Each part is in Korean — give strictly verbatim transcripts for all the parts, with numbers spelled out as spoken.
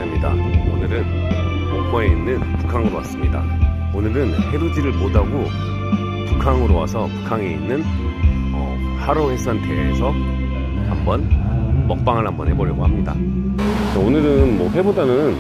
오랜만입니다. 오늘은 목포에 있는 북항으로 왔습니다. 오늘은 해루지를 못하고 북항으로 와서 북항에 있는 어, 하로해산대에서 한번 먹방을 한번 해보려고 합니다. 오늘은 뭐 회보다는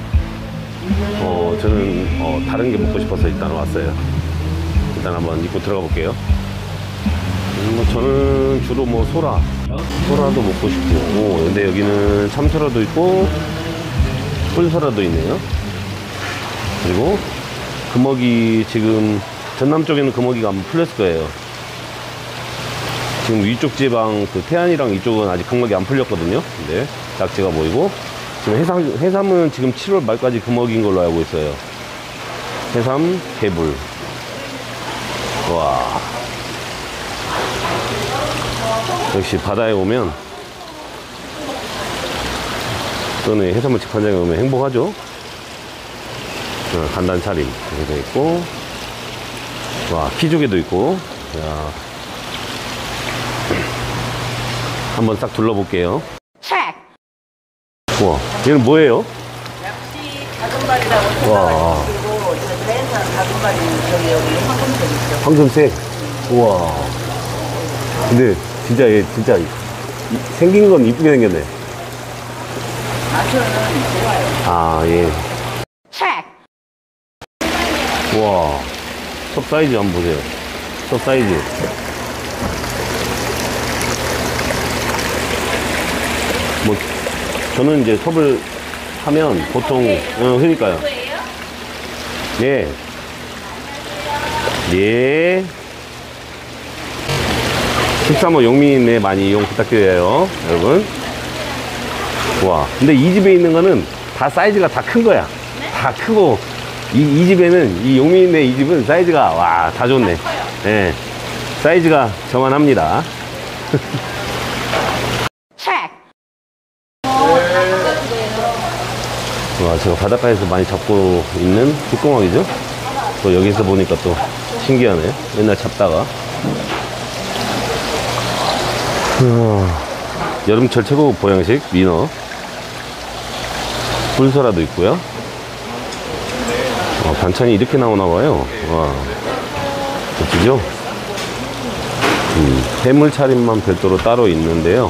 어, 저는 어, 다른 게 먹고 싶어서 일단 왔어요. 일단 한번 입고 들어가 볼게요. 음, 뭐 저는 주로 뭐 소라 소라도 먹고 싶고, 근데 여기는 참소라도 있고 꿀소라도 있네요. 그리고 금어기, 지금 전남 쪽에는 금어기가 안 풀렸을 거예요. 지금 위쪽 지방 그 태안이랑 이쪽은 아직 금어기 안 풀렸거든요. 근데 낙지가 보이고, 지금 해삼, 해삼은 지금 칠월 말까지 금어기인 걸로 알고 있어요. 해삼, 개불. 와, 역시 바다에 오면, 또는 해산물 직판장에 오면 행복하죠. 어, 간단 차림 이렇게 되어 있고, 와, 키조개도 있고. 야, 한번 싹 둘러볼게요. 와, 얘는 뭐예요? 역시 다금발이라고. 와. 그리고 자연산 다금발이 저기 여기 황금색 있죠. 황금색. 우와. 근데 진짜 얘 진짜 이, 생긴 건 이쁘게 생겼네. 맛은 좋아요. 아, 예. 우와. 톱 사이즈 한번 보세요. 톱 사이즈. 뭐 저는 이제 톱을 하면 보통, 어, 그러니까요. 예. 예. 십삼 호 용민에 많이 이용 부탁드려요, 여러분. 와, 근데 이 집에 있는 거는 다 사이즈가 다 큰 거야. 다 크고, 이, 이 집에는, 이 용민에 이 집은 사이즈가, 와, 다 좋네. 예. 사이즈가 저만합니다. 와, 제가 바닷가에서 많이 잡고 있는 뒷공항이죠. 또 여기서 보니까 또 신기하네. 맨날 잡다가. 어, 여름철 최고 보양식 민어, 꿀소라도 있고요. 어, 반찬이 이렇게 나오나봐요. 와, 멋지죠? 음, 해물 차림만 별도로 따로 있는데요.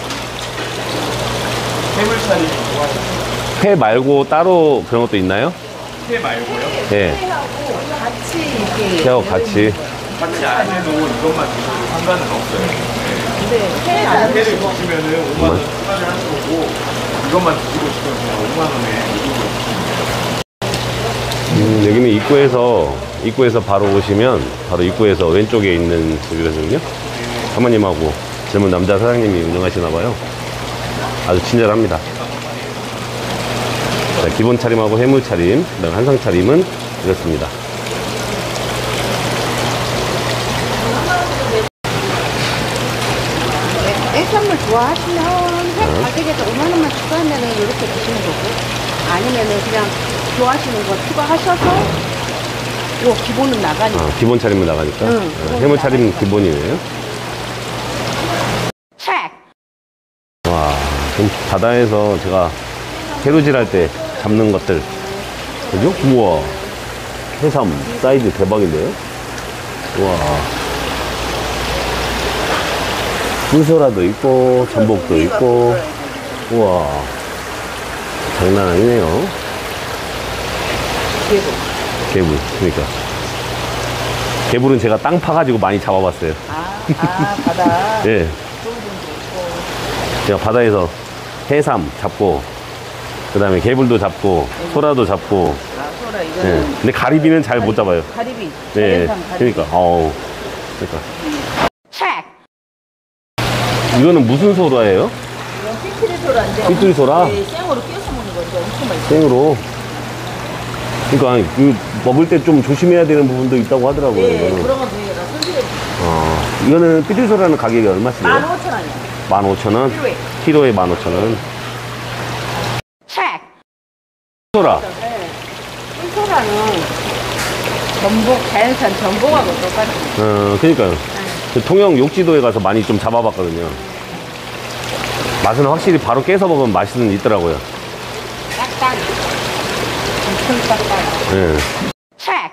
해물 차림 좋아하세요? 회 말고 따로 그런 것도 있나요? 회 말고요? 네. 회하고 같이 이렇게. 회하고 같이. 같이 안 해도 이것만 드셔도 상관은 없어요. 근데 회 안 회를 드시고. 드시면은 오만 원 추가를 하는 거고, 이것만 드시고 싶으면 그냥 오만 원에 이쪽으로 드시면 돼요. 음, 여기는 입구에서 입구에서 바로 오시면 바로 입구에서 왼쪽에 있는 집이거든요. 사모님하고 젊은 남자 사장님이 운영하시나봐요. 아주 친절합니다. 자, 기본 차림하고 해물 차림, 그다음 한상 차림은 이렇습니다. 해산물 좋아하시면 회 가격에서 오만 원만 추가하면 이렇게 드시는 거고, 아니면은 그냥 좋아하시는 거 추가하셔서 요 기본은 나가니까. 아, 기본 차림은 나가니까. 응, 아, 해물 차림은 기본이네요. 와, 그럼 바다에서 제가 해루질 할 때 잡는 것들, 그죠? 우와, 해삼 사이즈 대박인데요? 우와, 꿀소라도 있고 전복도 있고, 우와, 장난 아니네요. 개불. 개불, 그러니까 개불은 제가 땅 파가지고 많이 잡아봤어요. 아, 아 바다. 예. 제가 바다에서 해삼 잡고, 그 다음에 개불도 잡고, 소라도 잡고. 아, 소라 이거는. 예. 근데 가리비는 잘 못 잡아요. 가리비. 예. 자연산 가리비. 그러니까, 어우. 그러니까. 이거는 무슨 소라예요? 이건 삐뚤이 소라인데. 삐뚤이 소라? 네, 생으로 깨서 먹는 건데 엄청 맛있어요. 생으로. 그러니까, 그, 먹을 때 좀 조심해야 되는 부분도 있다고 하더라고요. 네, 이거는. 그런 건 되게 손질해. 어, 이거는 삐뚤이 소라는 가격이 얼마씩이에요? 만 오천 원이요. 만 오천 원? 키로에. 키로에 만 오천 원. 소라. 네. 꿀소라는 전복, 자연산 전복하고 똑같아요. 어, 그니까요. 그 통영 욕지도에 가서 많이 좀 잡아봤거든요. 맛은 확실히 바로 깨서 먹으면 맛은 있더라고요. 딱 단단. 엄청 단단. 예. 책.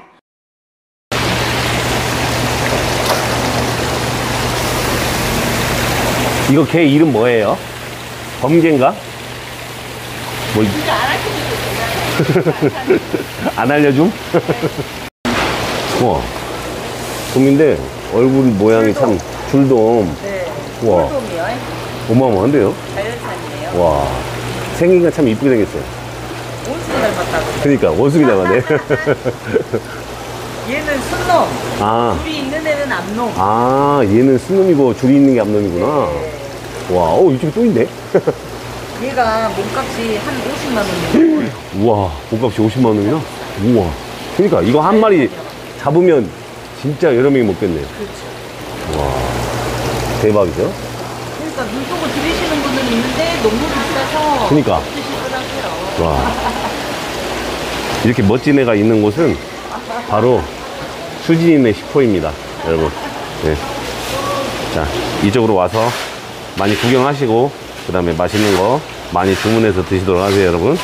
이거 개 이름 뭐예요? 범개인가? 뭐, 진짜 안 알려주고 안 알려줌? 우와. 돔인데, 얼굴 모양이 참, 줄돔. 네. 우와. 돔이요. 어마어마한데요? 자연산이에요. 와. 생긴가 참 이쁘게 생겼어요. 온수 닮았다고. 그니까, 원숭이 닮았네. 얘는 순놈. 아. 줄이 있는 애는 암놈. 아, 얘는 순놈이고, 줄이 있는 게 암놈이구나. 와, 어, 이쪽에 또 있네? 얘가 몸값이 한 오십만 원이에요. 우와, 몸값이 오십만 원이나? 우와. 그니까, 이거 한 마리 잡으면 진짜 여러 명이 먹겠네요. 그렇죠. 와, 대박이죠? 그러니까 눈 뜨고 들이시는 분은 있는데 너무 비싸서 그니까. 드시더라고요. 와. 이렇게 멋진 애가 있는 곳은 바로 수진이네 식포입니다, 여러분. 네. 자, 이쪽으로 와서 많이 구경하시고, 그 다음에 맛있는 거 많이 주문해서 드시도록 하세요, 여러분.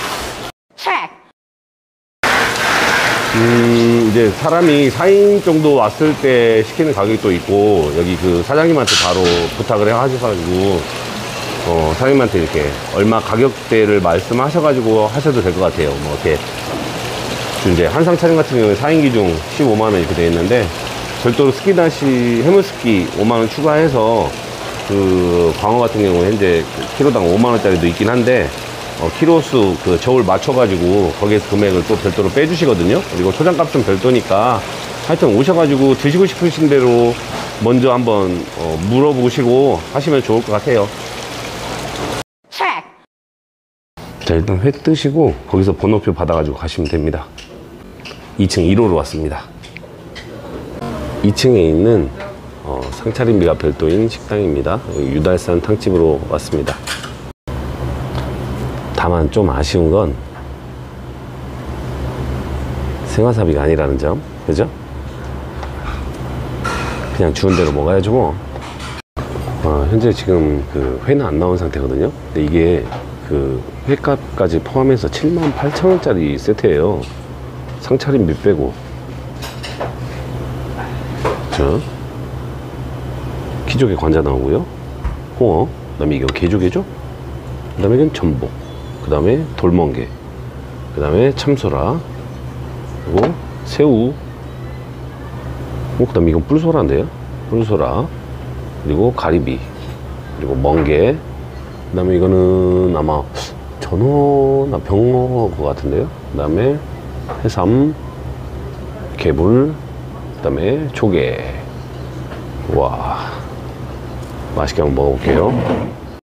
음, 이제 사람이 사 인 정도 왔을 때 시키는 가격이 또 있고, 여기 그 사장님한테 바로 부탁을 해가지고, 어, 사장님한테 이렇게 얼마 가격대를 말씀하셔가지고 하셔도 될 것 같아요. 뭐, 이렇게. 이제 한상 차림 같은 경우에 사 인 기준 십오만 원 이렇게 되어 있는데, 별도로 스키다시 해물스키 오만 원 추가해서, 그, 광어 같은 경우에 현재 키로당 오만 원짜리도 있긴 한데, 어, 키로수 그 저울 맞춰가지고 거기에서 금액을 또 별도로 빼주시거든요. 그리고 초장값은 별도니까 하여튼 오셔가지고 드시고 싶으신 대로 먼저 한번 어, 물어보시고 하시면 좋을 것 같아요. 자, 일단 회 뜨시고 거기서 번호표 받아가지고 가시면 됩니다. 이 층 일 호로 왔습니다. 이 층에 있는 어, 상차림비가 별도인 식당입니다. 유달산 탕집으로 왔습니다. 다만 좀 아쉬운 건 생와사비가 아니라는 점, 그죠? 그냥 주는 대로 먹어야죠 뭐. 어, 현재 지금 그 회는 안 나온 상태거든요. 근데 이게 그 회값까지 포함해서 칠만 팔천 원짜리 세트예요. 상차림비 빼고. 자, 키조개 관자 나오고요. 홍어, 그 다음에 이거 게조개죠? 그 다음에 이건 전복, 그 다음에 돌멍게, 그 다음에 참소라, 그리고 새우, 어, 그 다음에 이건 뿔소라인데요. 뿔소라, 그리고 가리비, 그리고 멍게, 그 다음에 이거는 아마 전어나 병어 것 같은데요. 그 다음에 해삼, 개불, 그 다음에 조개. 와, 맛있게 한번 먹어볼게요.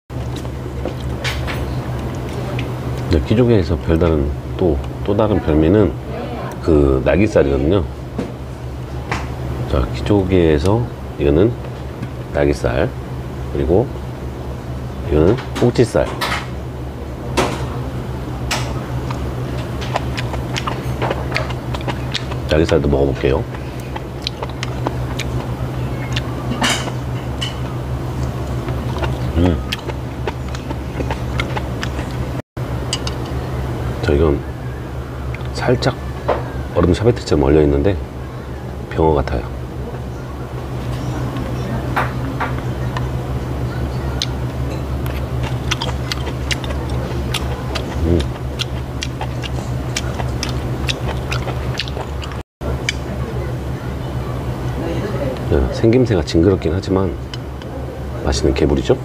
네, 키조개에서 별다른 또, 또 다른 별미는 그 날깃살이거든요. 자, 키조개에서 이거는 날깃살, 그리고 이거는 꼭지살. 날깃살도 먹어볼게요. 음. 자, 이건 살짝 얼음 샤베트처럼 얼려 있는데 병어 같아요. 음. 네, 생김새가 징그럽긴 하지만 맛있는 개불이죠.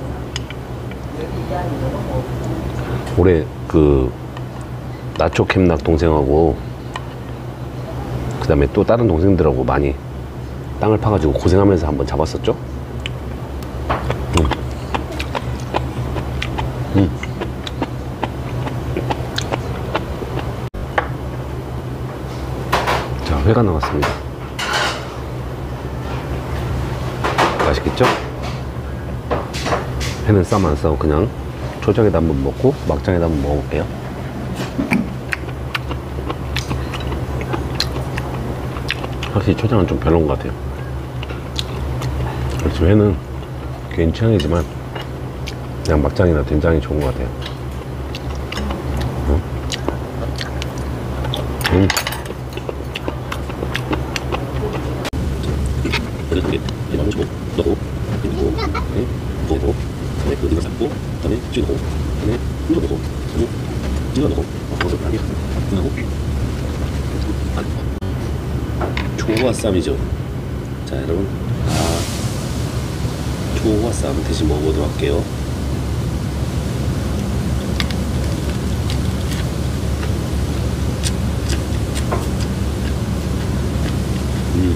올해 그 나초 캠락 동생하고 그 다음에 또 다른 동생들하고 많이 땅을 파가지고 고생하면서 한번 잡았었죠. 음. 음. 자, 회가 나왔습니다. 맛있겠죠? 회는 쌈 안 싸고 그냥 초장에다 한번 먹고 막장에다 한번 먹어볼게요. 확실히 초장은 좀 별로인 것 같아요. 그렇지, 회는 개인 취향이지만 그냥 막장이나 된장이 좋은 것 같아요. 응? 음. 이렇게 이만한 거 넣고 그리고 네, 넣고 네, 그 이거 삶고 그다음에 찍고 그다음에 풀어 넣고 찍어 넣고 넣어서 하게 하고 초와 쌈이죠. 자 여러분, 아 초와 쌈 대신 먹어보도록 할게요. 음.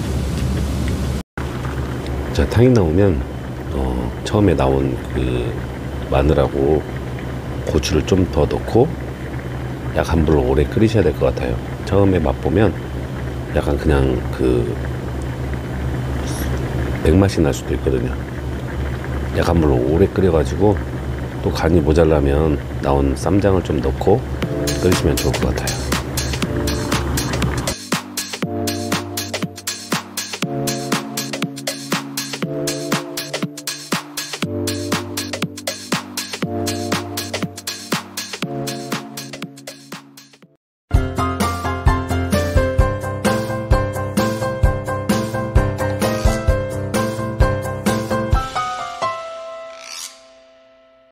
자, 탕이 나오면 어, 처음에 나온 그 마늘하고 고추를 좀 더 넣고 약 한 불로 오래 끓이셔야 될 것 같아요. 처음에 맛보면 약간 그냥 그 백맛이 날 수도 있거든요. 약 한 불로 오래 끓여가지고 또 간이 모자라면 나온 쌈장을 좀 넣고 끓이시면 좋을 것 같아요.